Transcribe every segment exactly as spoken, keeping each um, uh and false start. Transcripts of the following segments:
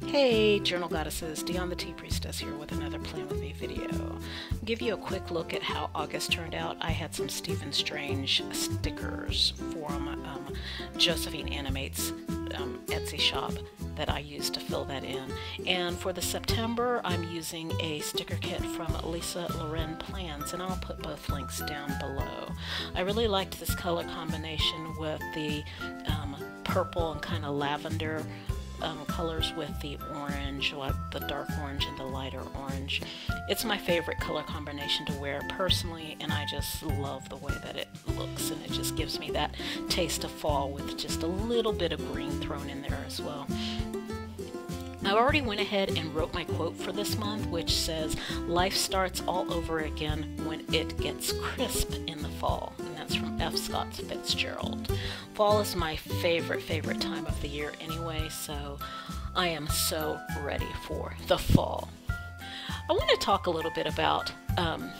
Hey Journal Goddesses, Dionne the Tea Priestess here with another Plan With Me video. I'll give you a quick look at how August turned out. I had some Stephen Strange stickers from um, Josephine Animates um, Etsy shop that I used to fill that in. And for the September, I'm using a sticker kit from Lisa Loren Plans, and I'll put both links down below. I really liked this color combination with the um, purple and kind of lavender Um, colors with the orange, like the dark orange and the lighter orange. It's my favorite color combination to wear personally, and I just love the way that it looks, and it just gives me that taste of fall with just a little bit of green thrown in there as well. I already went ahead and wrote my quote for this month, which says, "Life starts all over again when it gets crisp in the fall." And that's from F. Scott Fitzgerald. Fall is my favorite, favorite time of the year anyway, so I am so ready for the fall. I want to talk a little bit about um,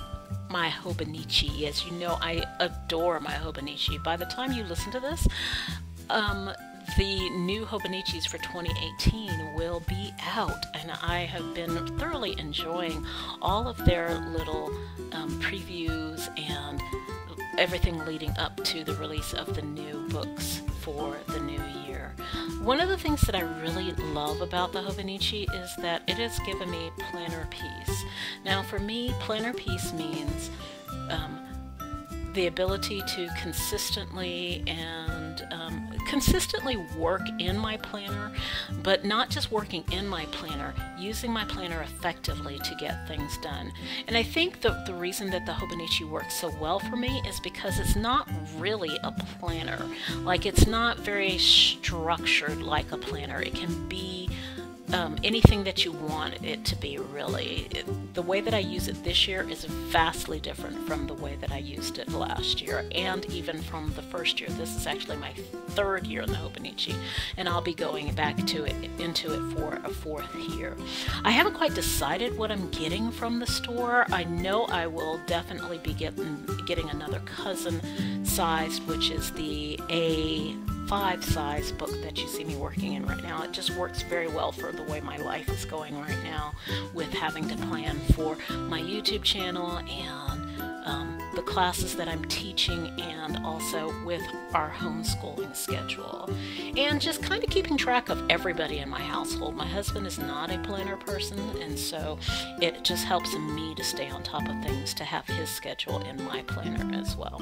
my Hobonichi. As you know, I adore my Hobonichi. By the time you listen to this, um, the new Hobonichis for twenty eighteen will be out, and I have been thoroughly enjoying all of their little um, previews and everything leading up to the release of the new books for the new year. One of the things that I really love about the Hobonichi is that it has given me planner peace. Now for me, planner peace means um, the ability to consistently and um, consistently work in my planner, but not just working in my planner, using my planner effectively to get things done. And I think the, the reason that the Hobonichi works so well for me is because it's not really a planner. Like, it's not very structured like a planner. It can be Um, anything that you want it to be, really. It, the way that I use it this year is vastly different from the way that I used it last year, and even from the first year. This is actually my third year in the Hobonichi, and I'll be going back to it into it for a fourth year. I haven't quite decided what I'm getting from the store. I know I will definitely be getting, getting another cousin sized, which is the A five size book that you see me working in right now. It just works very well for the way my life is going right now, with having to plan for my YouTube channel and um, the classes that I'm teaching, and also with our homeschooling schedule, and just kind of keeping track of everybody in my household. My husband is not a planner person, and so it just helps me to stay on top of things, to have his schedule in my planner as well.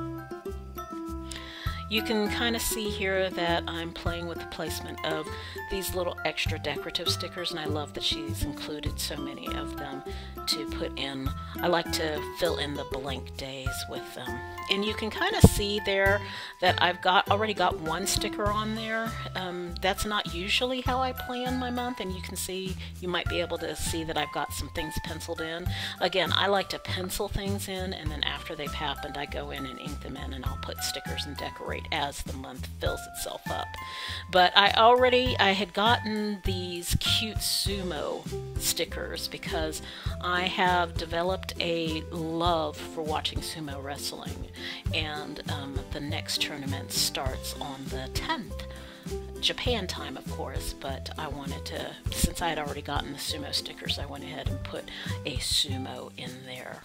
You can kind of see here that I'm playing with the placement of these little extra decorative stickers, and I love that she's included so many of them to put in. I like to fill in the blank days with them. And you can kind of see there that I've got already got one sticker on there. Um, that's not usually how I plan my month, and you can see, you might be able to see that I've got some things penciled in. Again, I like to pencil things in, and then after they've happened, I go in and ink them in, and I'll put stickers and decorate as the month fills itself up. But I already, I had gotten these cute sumo stickers because I have developed a love for watching sumo wrestling, and um, the next tournament starts on the tenth. Japan time, of course, but I wanted to, since I had already gotten the sumo stickers, I went ahead and put a sumo in there.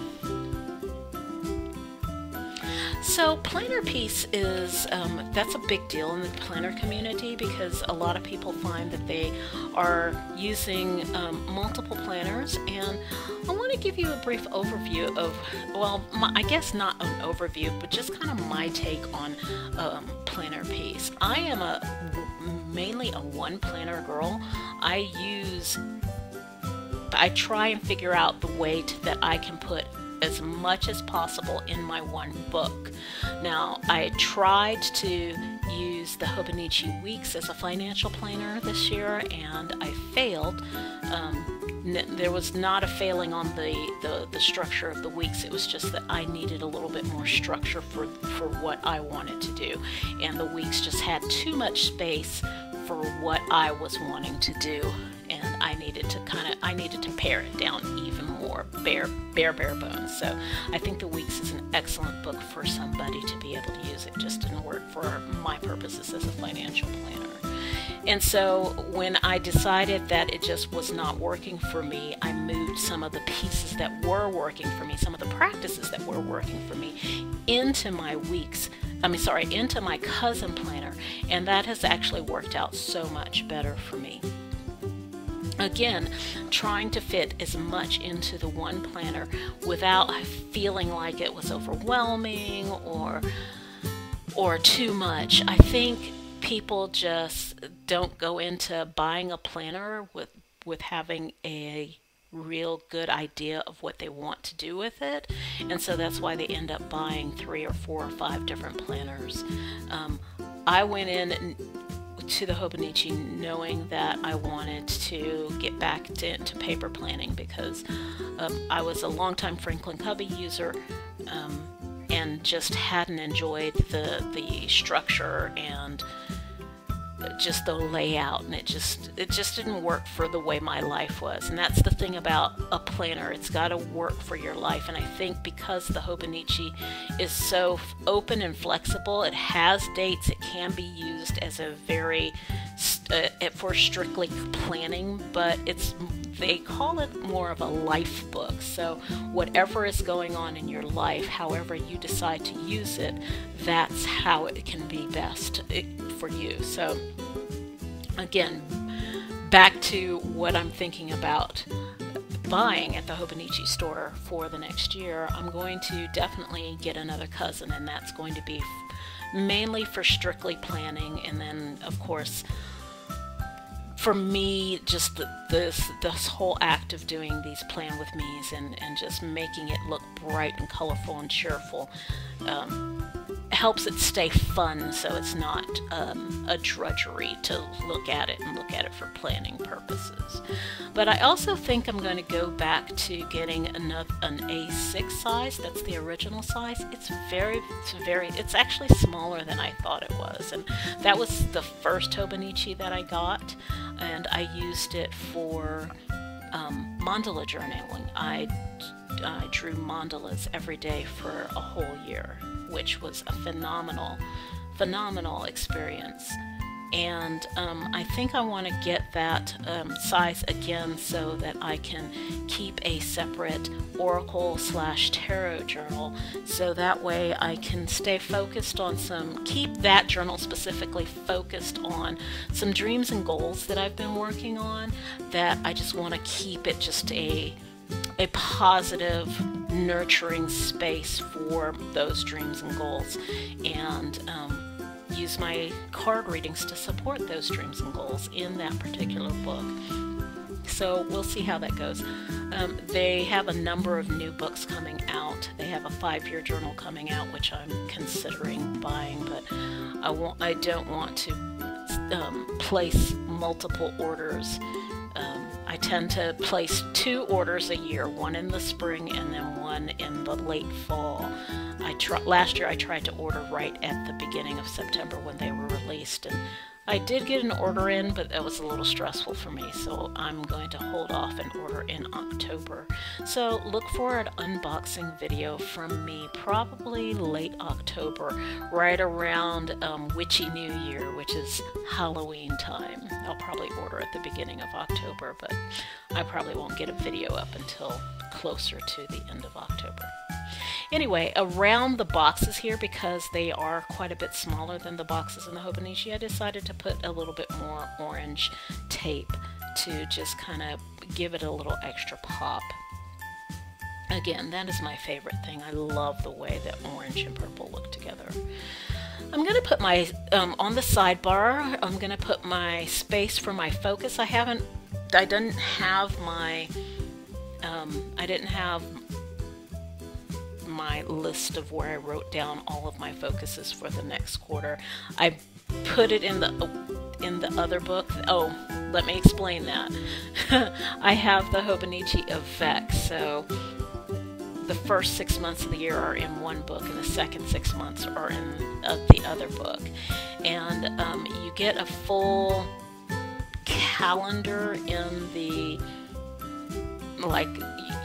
So planner piece is, um, that's a big deal in the planner community, because a lot of people find that they are using um, multiple planners, and I want to give you a brief overview of, well, my, I guess not an overview, but just kind of my take on um, planner piece. I am a mainly a one planner girl. I use, I try and figure out the way to, that I can put as much as possible in my one book. Now, I tried to use the Hobonichi Weeks as a financial planner this year, and I failed. Um, there was not a failing on the, the, the structure of the weeks. It was just that I needed a little bit more structure for, for what I wanted to do. And the weeks just had too much space for what I was wanting to do. And I needed to kind of, I needed to pare it down even more, bare, bare, bare bones. So I think the Weeks is an excellent book for somebody to be able to use. It just didn't work for my purposes as a financial planner. And so when I decided that it just was not working for me, I moved some of the pieces that were working for me, some of the practices that were working for me, into my weeks, I mean, sorry, into my cousin planner. And that has actually worked out so much better for me. Again, trying to fit as much into the one planner without feeling like it was overwhelming or or too much. I think people just don't go into buying a planner with with having a real good idea of what they want to do with it, and so that's why they end up buying three or four or five different planners. Um, I went in to the Hobonichi knowing that I wanted to get back to, to paper planning because um, I was a longtime Franklin Covey user um, and just hadn't enjoyed the the structure and just the layout, and it just it just didn't work for the way my life was. And that's the thing about a planner, it's got to work for your life. And I think because the Hobonichi is so open and flexible, it has dates, it can be used as a very uh, for strictly planning, but it's they call it more of a life book. So whatever is going on in your life, however you decide to use it, that's how it can be best for you. So again, back to what I'm thinking about buying at the Hobonichi store for the next year, I'm going to definitely get another cousin, and that's going to be mainly for strictly planning. And then of course for me, just the, this this whole act of doing these plan with me's and, and just making it look bright and colorful and cheerful um, helps it stay fun, so it's not um, a drudgery to look at it and look at it for planning purposes. But I also think I'm going to go back to getting another an A six size. That's the original size. It's very, it's very, it's actually smaller than I thought it was, and that was the first Hobonichi that I got, and I used it for um, mandala journaling. I I drew mandalas every day for a whole year, which was a phenomenal, phenomenal experience. And um, I think I want to get that um, size again so that I can keep a separate Oracle slash Tarot journal, so that way I can stay focused on some, keep that journal specifically focused on some dreams and goals that I've been working on, that I just want to keep it just a a positive, nurturing space for those dreams and goals, and um, use my card readings to support those dreams and goals in that particular book. So we'll see how that goes. Um, they have a number of new books coming out. They have a five-year journal coming out, which I'm considering buying, but I won't. I don't want to um, place multiple orders. Um, I tend to place two orders a year, one in the spring and then one in the late fall. I tr last year I tried to order right at the beginning of September when they were released, and I did get an order in, but that was a little stressful for me, so I'm going to hold off and order in October. So look for an unboxing video from me probably late October, right around um, Witchy New Year, which is Halloween time. I'll probably order at the beginning of October, but I probably won't get a video up until closer to the end of October. Anyway, around the boxes here, because they are quite a bit smaller than the boxes in the Hobonichi, I decided to put a little bit more orange tape to just kind of give it a little extra pop. Again, that is my favorite thing. I love the way that orange and purple look together. I'm going to put my, um, on the sidebar, I'm going to put my space for my focus. I haven't, I didn't have my, um, I didn't have my list of where I wrote down all of my focuses for the next quarter. I put it in the in the other book. Oh, let me explain that. I have the Hobonichi effects, so the first six months of the year are in one book, and the second six months are in uh, the other book. And um, you get a full calendar in the, like, a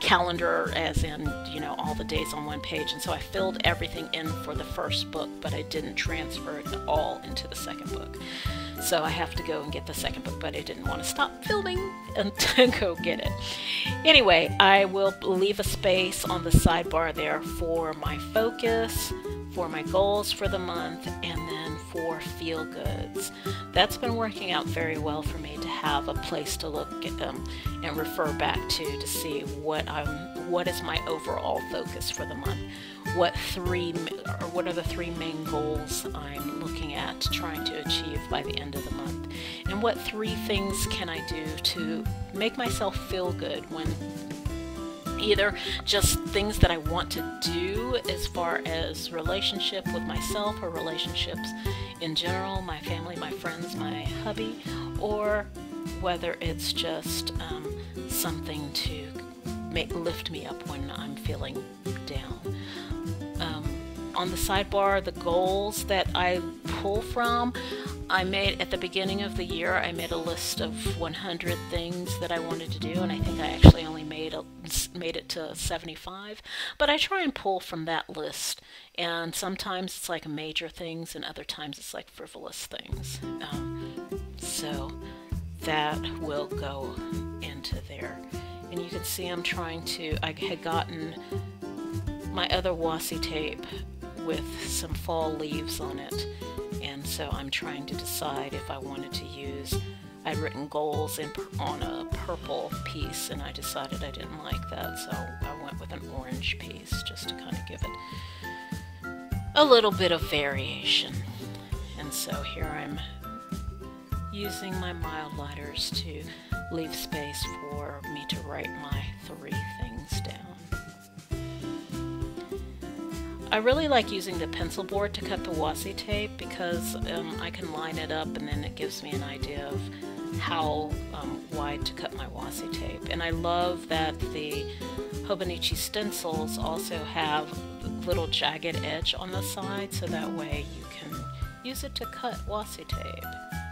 calendar, as in, you know, all the days on one page. And so I filled everything in for the first book, but I didn't transfer it all into the second book. So I have to go and get the second book, but I didn't want to stop filming and to go get it. Anyway, I will leave a space on the sidebar there for my focus, for my goals for the month, and then for feel goods. That's been working out very well for me to have a place to look at them and refer back to to see what I'm what is my overall focus for the month. What three or what are the three main goals I'm looking at trying to achieve by the end of the month? And what three things can I do to make myself feel good when either just things that I want to do as far as relationship with myself or relationships in general, my family, my friends, my hubby, or whether it's just um, something to make lift me up when I'm feeling down. Um, on the sidebar, the goals that I pull from, I made at the beginning of the year, I made a list of one hundred things that I wanted to do, and I think I actually only made a, made it to seventy-five. But I try and pull from that list, and sometimes it's like major things, and other times it's like frivolous things. Um, so that will go into there. And you can see I'm trying to, I had gotten my other washi tape with some fall leaves on it, and so I'm trying to decide if I wanted to use, I'd written goals in, on a purple piece, and I decided I didn't like that, so I went with an orange piece just to kind of give it a little bit of variation. And so here I'm using my mild lighters to leave space for me to write my three things down. I really like using the pencil board to cut the washi tape because um, I can line it up and then it gives me an idea of how um, wide to cut my washi tape. And I love that the Hobonichi stencils also have little jagged edge on the side, so that way you can use it to cut washi tape.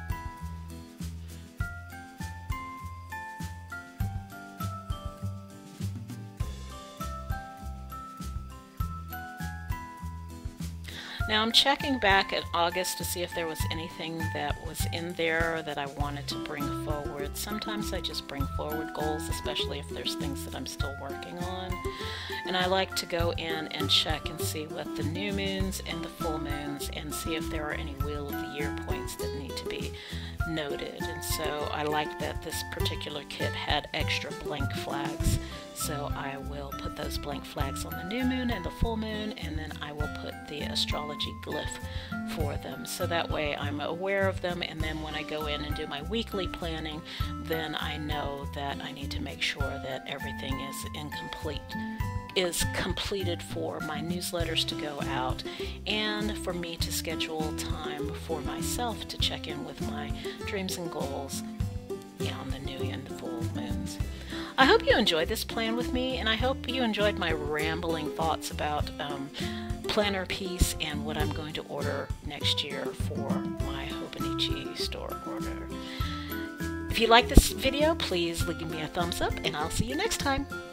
Now I'm checking back at August to see if there was anything that was in there that I wanted to bring forward. Sometimes I just bring forward goals, especially if there's things that I'm still working on. And I like to go in and check and see what the new moons and the full moons, and see if there are any wheel of the year points that need to be noted. And so I like that this particular kit had extra blank flags. So I will put those blank flags on the new moon and the full moon, and then I will put the astrology glyph for them. So that way I'm aware of them, and then when I go in and do my weekly planning, then I know that I need to make sure that everything is incomplete, is completed for my newsletters to go out, and for me to schedule time for myself to check in with my dreams and goals on the new and the full moons. I hope you enjoyed this plan with me, and I hope you enjoyed my rambling thoughts about um, planner piece and what I'm going to order next year for my Hobonichi store order. If you like this video, please leave me a thumbs up, and I'll see you next time.